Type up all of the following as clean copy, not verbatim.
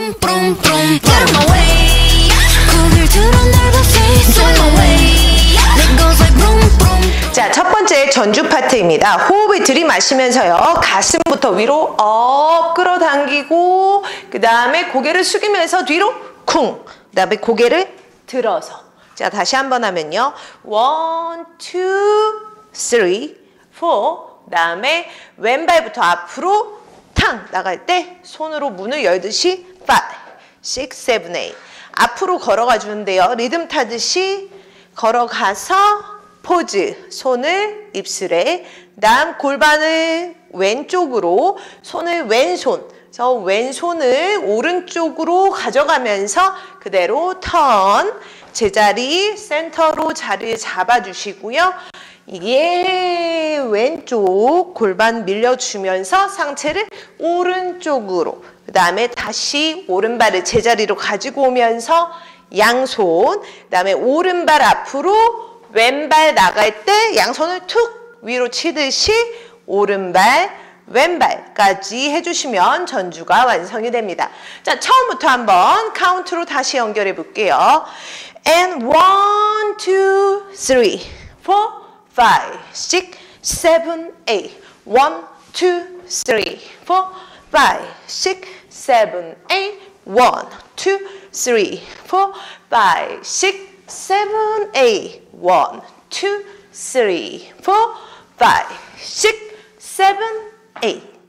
brum brum brum. Get on my way. 고개를 들어 넓은 face. On my way. It goes like brum brum. 자, 첫 번째 전주 파트입니다. 호흡을 들이마시면서요. 가슴부터 위로 업 끌어당기고 그 다음에 고개를 숙이면서 뒤로 쿵. 그 다음에 고개를 들어서. 자, 다시 한번 하면요. 1, 2, 3, 4. 그 다음에 왼발부터 앞으로 탕 나갈 때 손으로 문을 열듯이 5, 6, 7, 8. 앞으로 걸어가 주는데요. 리듬 타듯이 걸어가서 포즈. 손을 입술에. 다음 골반을 왼쪽으로. 손을 왼손. 그래서 왼손을 오른쪽으로 가져가면서 그대로 턴. 제자리 센터로 자리를 잡아주시고요. 이게 왼쪽 골반 밀려주면서 상체를 오른쪽으로. 그 다음에 다시 오른발을 제자리로 가지고 오면서 양손. 그 다음에 오른발 앞으로 왼발 나갈 때 양손을 툭 위로 치듯이 오른발 왼발까지 해주시면 전주가 완성이 됩니다. 자, 처음부터 한번 카운트로 다시 연결해 볼게요. And 1, 2, 3, 4, 5, 6, 7, 8. 1, 2, 3, 4, 5, 6, 7, 8. 1, 2, 3, 4, 5, 6, 7, 8. 1, 2, 3, 4, 5, 6, 7, 8.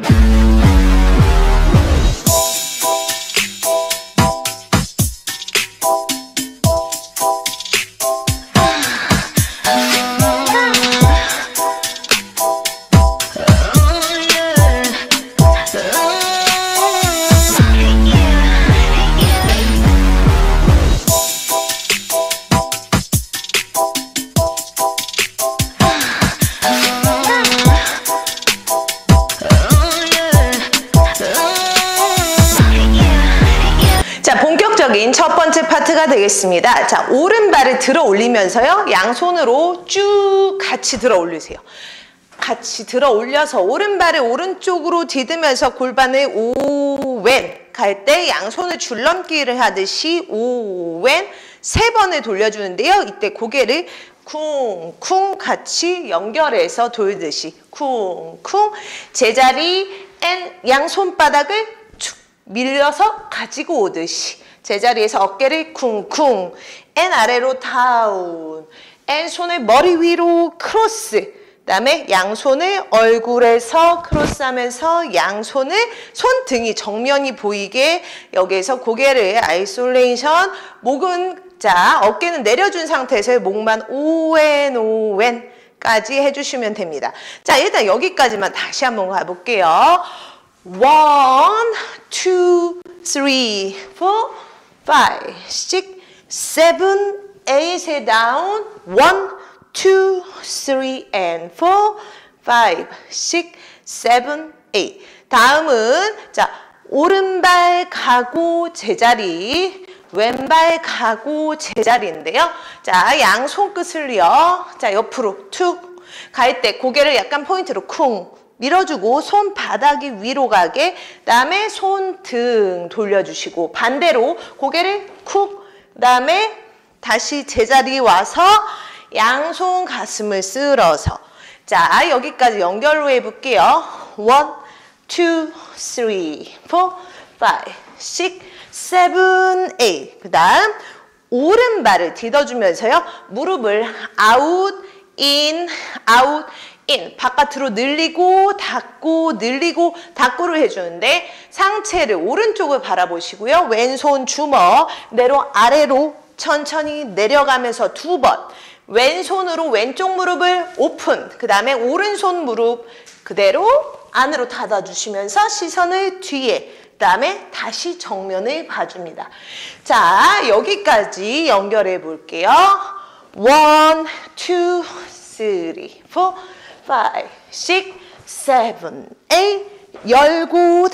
첫 번째 파트가 되겠습니다. 자, 오른발을 들어 올리면서요. 양손으로 쭉 같이 들어 올리세요. 같이 들어 올려서 오른발을 오른쪽으로 디디면서 골반을 오왼 갈 때 양손을 줄넘기를 하듯이 오왼 3번을 돌려주는데요. 이때 고개를 쿵쿵 같이 연결해서 돌듯이 쿵쿵 제자리 앤 양손바닥을 축 밀려서 가지고 오듯이 제자리에서 어깨를 쿵쿵 앤 아래로 다운 앤 손을 머리 위로 크로스 그 다음에 양손을 얼굴에서 크로스하면서 양손을 손등이 정면이 보이게 여기에서 고개를 아이솔레이션 목은 자 어깨는 내려준 상태에서 목만 오웬 오웬까지 해주시면 됩니다. 자 일단 여기까지만 다시 한번 가볼게요. 1, 2, 3, 4 5, 6, 7, 8에 down 1, 2, 3, and 4, 5, 6, 7, 8 다음은 자 오른발 가고 제자리 왼발 가고 제자리인데요. 자 양손 끝을요. 자 옆으로 툭 갈 때 고개를 약간 포인트로 쿵 밀어주고 손바닥이 위로 가게 그다음에 손등 돌려주시고 반대로 고개를 쿡 그다음에 다시 제자리 와서 양손 가슴을 쓸어서 자 여기까지 연결로 해볼게요. 1, 2, 3, 4, 5, 6, 7, 8 그 다음 오른발을 디뎌주면서요. 무릎을 아웃, 인, 아웃 인 바깥으로 늘리고 닫고 늘리고 닫고를 해주는데 상체를 오른쪽을 바라보시고요. 왼손 주먹 내로 아래로 천천히 내려가면서 2번 왼손으로 왼쪽 무릎을 오픈 그 다음에 오른손 무릎 그대로 안으로 닫아주시면서 시선을 뒤에 그 다음에 다시 정면을 봐줍니다. 자 여기까지 연결해 볼게요. 1, 2, 3, 4 5, 6, 7, 8 열고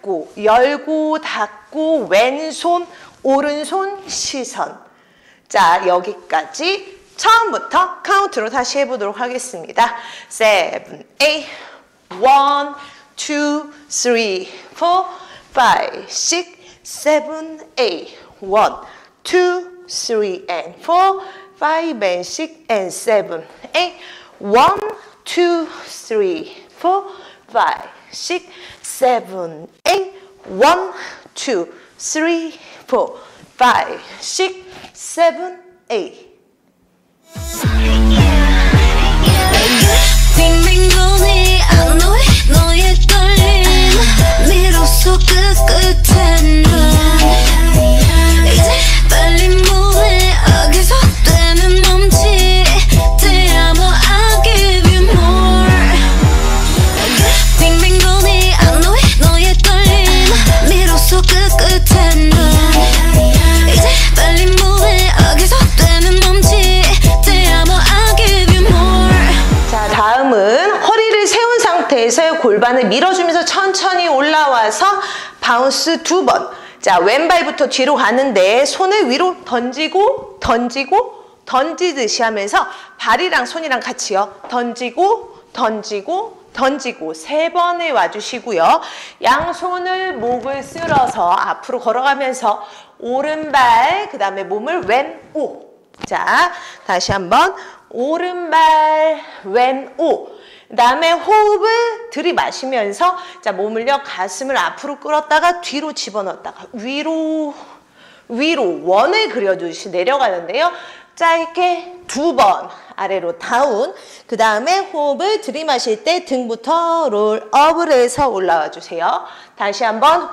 닫고 왼손 오른손 시선 자 여기까지 처음부터 카운트로 다시 해보도록 하겠습니다. 7, 8 1, 2, 3, 4, 5, 6, 7, 8. 1, 2, 3, and 4. 5 and 6 and 7, 8. 1, 2, 3, 4, 5, 6, 7, 8. 1, 2, 3, 4, 5, 6, 7, 8. 빙빙 도니 안 너의 너의 떨림 미로소 끝끝에 넌 이제 빨리 뭐해 어디서 되면 멈지 Damn I'll give you more 빙빙 도니 안 너의 너의 떨림 미로소 끝끝에 넌 이제 빨리 뭐해 어디서 되면 멈지 Damn I'll give you more 자, 다음은 허리를 세운 상태에서 골반을 밀어주면서 천천히 올라와서 바운스 2번. 자, 왼발부터 뒤로 가는데 손을 위로 던지고 던지고 던지듯이 하면서 발이랑 손이랑 같이요. 던지고 던지고 던지고 3번을 와주시고요. 양손을 목을 쓸어서 앞으로 걸어가면서 오른발 그 다음에 몸을 왼오. 자, 다시 한번 오른발 왼오. 그 다음에 호흡을 들이마시면서 자 몸을요 가슴을 앞으로 끌었다가 뒤로 집어넣었다가 위로 원을 그려주시 내려가는데요. 짧게 2번 아래로 다운. 그 다음에 호흡을 들이마실 때 등부터 롤업을 해서 올라와 주세요. 다시 한번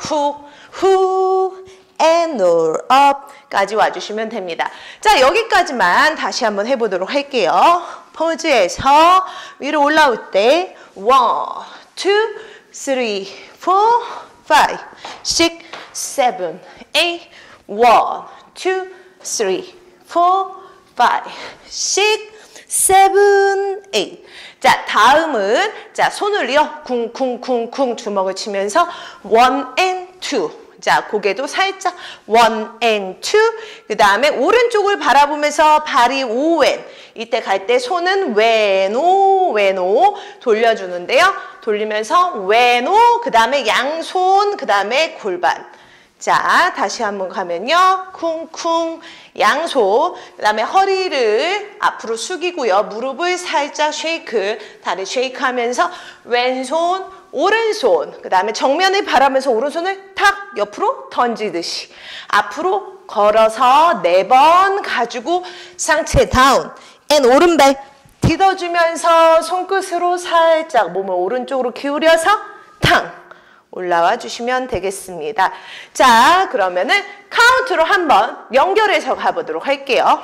훅 and roll up까지 와주시면 됩니다. 자, 여기까지만 다시 한번 해보도록 할게요. 포즈에서 위로 올라올 때 1, 2, 3, 4, 5, 6, 7, 8 1, 2, 3, 4, 5, 6, 7, 8 자, 다음은 자 손을요 쿵쿵쿵쿵 주먹을 치면서 1 and 2 자, 고개도 살짝 1 and 2. 그 다음에 오른쪽을 바라보면서 발이 오왼. 이때 갈 때 손은 왼오 돌려주는데요. 돌리면서 왼오, 그 다음에 양손, 그 다음에 골반. 자, 다시 한번 가면요. 쿵쿵 양손. 그 다음에 허리를 앞으로 숙이고요. 무릎을 살짝 쉐이크, 다리 쉐이크 하면서 왼손, 오른손, 그 다음에 정면을 바라면서 오른손을 탁 옆으로 던지듯이 앞으로 걸어서 4번 가지고 상체 다운 앤 오른발 디뎌주면서 손끝으로 살짝 몸을 오른쪽으로 기울여서 탕 올라와 주시면 되겠습니다. 자, 그러면은 카운트로 한번 연결해서 가보도록 할게요.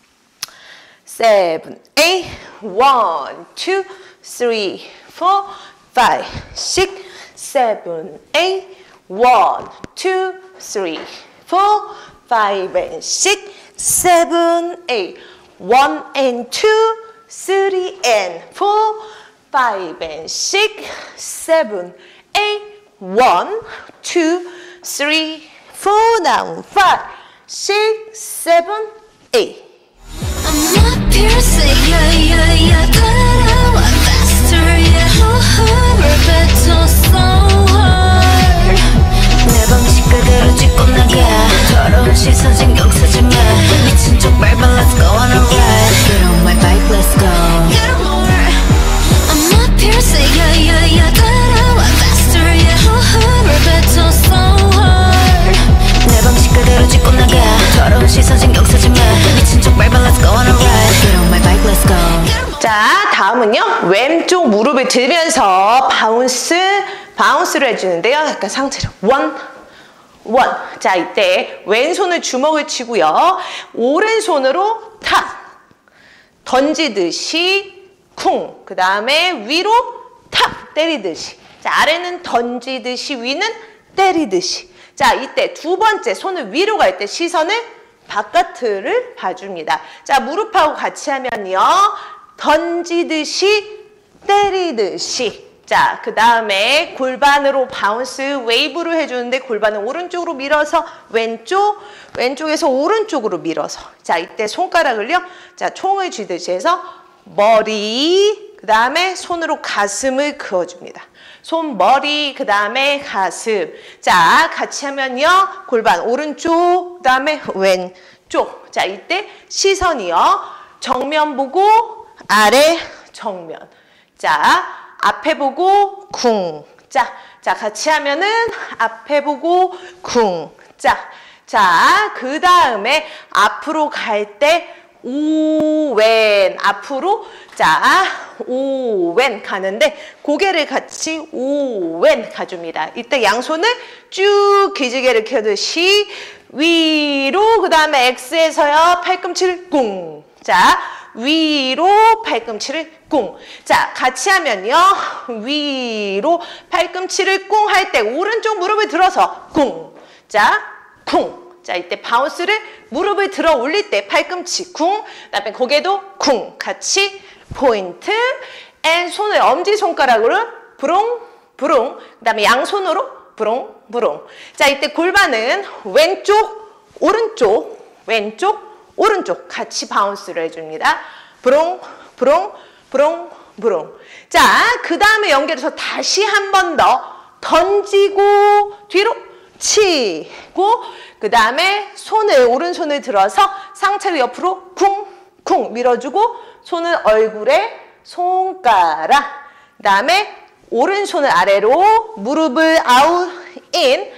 7, 8, 1, 2, 3, 4, 5, 6, 7, 8, 1, 2, 3, 4, 5, and 6, 7, 8, 1 and 2, 3 and 4, 5 and 6, 7, 8, 1, 2, 3, 4, down, 5, 6, 7, 8. I'm not piercing, yeah, 따라와 faster, yeah, 호흡을 뱉어 so hard 내 방식 그대로 짚고 나가 더러운 시선 신경 쓰지 마 미친 척 밟아 let's go on a ride Get on my bike, let's go Get on more I'm not piercing, yeah, 따라와 faster, yeah, 호흡을 뱉어 so hard 내 방식 그대로 짚고 나가 더러운 시선 신경 쓰지 마 미친 척 밟아 let's go on a ride Get on my bike, let's go 자, 다음은요. 왼쪽 무릎을 들면서 바운스를 해주는데요. 약간 상체로 1. 자, 이때 왼손을 주먹을 치고요. 오른손으로 탁 던지듯이 쿵. 그 다음에 위로 탁 때리듯이. 자, 아래는 던지듯이 위는 때리듯이. 자, 이때 2번째 손을 위로 갈 때 시선을 바깥을 봐줍니다. 자, 무릎하고 같이 하면요. 던지듯이 때리듯이. 자, 그 다음에 골반으로 바운스 웨이브를 해주는데 골반은 오른쪽으로 밀어서 왼쪽에서 오른쪽으로 밀어서. 자, 이때 손가락을요. 자, 총을 쥐듯이 해서 머리, 그 다음에 손으로 가슴을 그어줍니다. 손머리, 그 다음에 가슴. 자, 같이 하면요. 골반 오른쪽, 그 다음에 왼쪽. 자, 이때 시선이요. 정면 보고 아래 정면. 자, 앞에 보고 쿵. 자, 같이 하면은 앞에 보고 쿵. 자, 그 다음에 앞으로 갈 때 오왼 앞으로 자 오왼 가는데 고개를 같이 오왼 가줍니다. 이때 양손을 쭉 기지개를 켜듯이 위로 그 다음에 X에서요 팔꿈치를 꿍. 자 위로 팔꿈치를 꿍. 자 같이 하면요 위로 팔꿈치를 꿍 할 때 오른쪽 무릎을 들어서 꿍. 자 쿵. 자, 이때 바운스를 무릎을 들어 올릴 때 팔꿈치 쿵, 그다음에 고개도 쿵 같이 포인트 앤 손을 엄지손가락으로 부릉 부릉 그다음에 양손으로 부릉 부릉. 자, 이때 골반은 왼쪽 오른쪽 왼쪽 오른쪽 같이 바운스를 해줍니다. 부릉 부릉 부릉 부릉. 자, 그 다음에 연결해서 다시 한 번 더 던지고 뒤로 치고 그 다음에 손을 오른손을 들어서 상체를 옆으로 쿵쿵 밀어주고 손을 얼굴에 손가락 그 다음에 오른손을 아래로 무릎을 아웃 인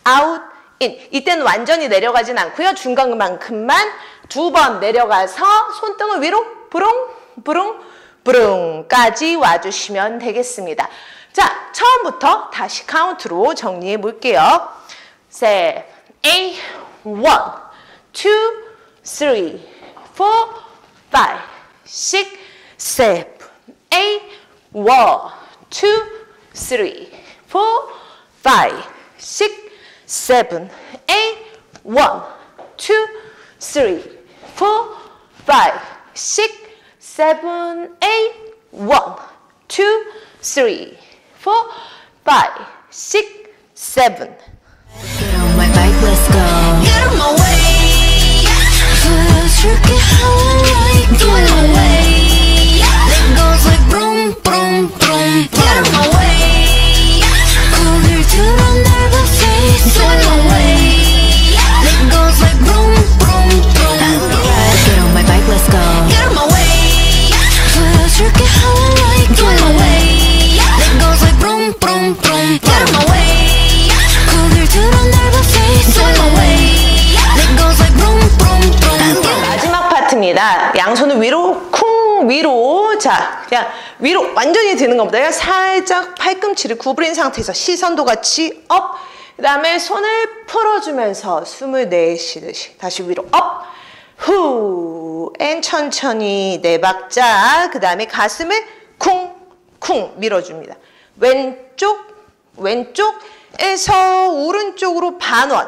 이때는 완전히 내려가진 않고요 중간만큼만 두 번 내려가서 손등을 위로 부릉 부릉 부릉까지 와주시면 되겠습니다. 자, 처음부터 다시 카운트로 정리해 볼게요. 7, 8, 1, 2, 3, 4, 5, 6, 7, 8, 1, 2, 3, 4, 5, 6, 7, 8, 1, 2, 3, 4, 5, 6, 7, 8, 1, 2, 3, 4, 5, 6, 7. Get on my bike, let's go. Get on my way. 보여줄게 how I like it. Get on my way. That goes like boom, boom, boom. Get on my way. 고개를 들어 넓은 face. Get on my way. That goes like boom, boom, boom. Get on my bike, let's go. Get on my way. 보여줄게 how I like it. Get on my way. That goes like boom, boom, boom. Get on my way. 마지막 파트입니다. 양손을 위로 쿵 위로 자 그냥 위로 완전히 드는 것보다 살짝 팔꿈치를 구부린 상태에서 시선도 같이 업 그 다음에 손을 풀어주면서 숨을 내쉬듯이 다시 위로 업 후 앤 천천히 네 박자 그 다음에 가슴을 쿵쿵 밀어줍니다. 왼쪽에서 오른쪽으로 반원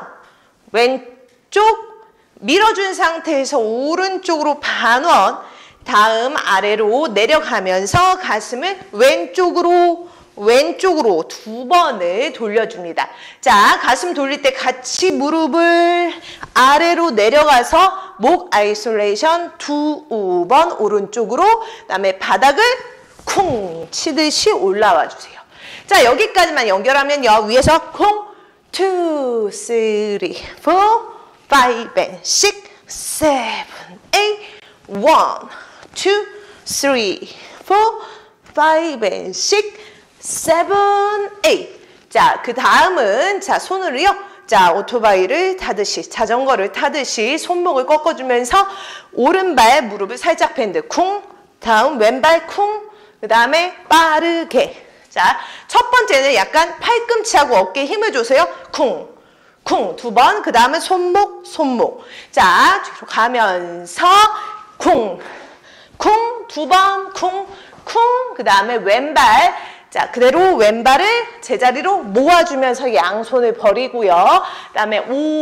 왼쪽 밀어준 상태에서 오른쪽으로 반원 다음 아래로 내려가면서 가슴을 왼쪽으로 두 번을 돌려줍니다. 자, 가슴 돌릴 때 같이 무릎을 아래로 내려가서 목 아이솔레이션 두 번 오른쪽으로 그다음에 바닥을 쿵 치듯이 올라와 주세요. 자, 여기까지만 연결하면요. 위에서 쿵 2, 3, 4, 5, and 6, 7, 8, 1, 2, 3, 4, 5, and 6, 7, 8. 자, 그 다음은 자 손으로요. 자, 오토바이를 타듯이 자전거를 타듯이 손목을 꺾어주면서 오른발 무릎을 살짝 밴드 쿵 다음 왼발 쿵 그 다음에 빠르게 자, 첫 번째는 약간 팔꿈치하고 어깨에 힘을 줘서요. 쿵, 쿵 두 번, 그 다음에 손목. 자, 뒤로 가면서 쿵, 쿵 두 번, 쿵, 그 다음에 왼발. 자, 그대로 왼발을 제자리로 모아주면서 양손을 버리고요. 그 다음에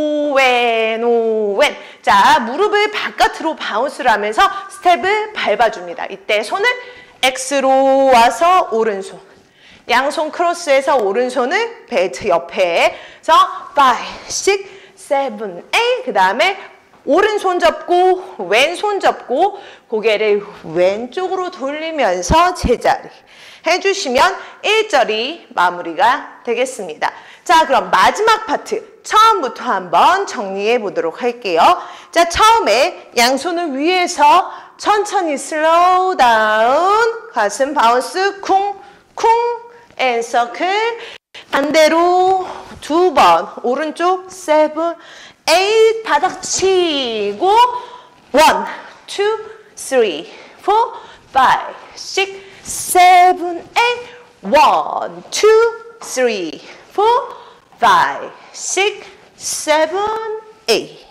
오왼. 자, 무릎을 바깥으로 바운스를 하면서 스텝을 밟아줍니다. 이때 손을 X로 와서 오른손. 양손 크로스해서 오른손을 벨트 옆에. 그래서 5, 6, 7, 8. 그 다음에 오른손 접고 왼손 접고 고개를 왼쪽으로 돌리면서 제자리 해주시면 1절이 마무리가 되겠습니다. 자, 그럼 마지막 파트 처음부터 한번 정리해 보도록 할게요. 자, 처음에 양손을 위에서 천천히 slow down, 가슴 바운스 쿵쿵 and circle. 반대로 2번 오른쪽 7, 8 바닥 치고 1, 2, 3, 4, 5, 6, 7, 8 1, 2, 3, 4, 5, 6, 7, 8